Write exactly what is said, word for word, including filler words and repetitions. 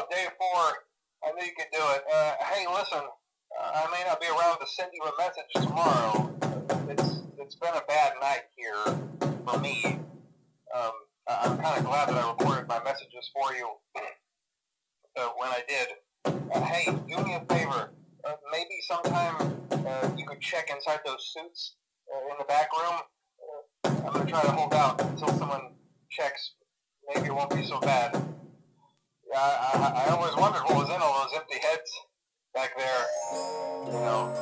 go. Day four. I knew you could do it. Uh, hey, listen. Uh, I may not be around to send you a message tomorrow. It's it's been a bad night here for me. Um, I'm kind of glad that I recorded my messages for you uh, when I did. Uh, hey, do me a favor. Uh, maybe sometime uh, you could check inside those suits uh, in the back room. Uh, I'm going to try to hold out until someone checks. Maybe it won't be so bad. Yeah, I, I, I always wondered what was in all those empty heads back there. You know,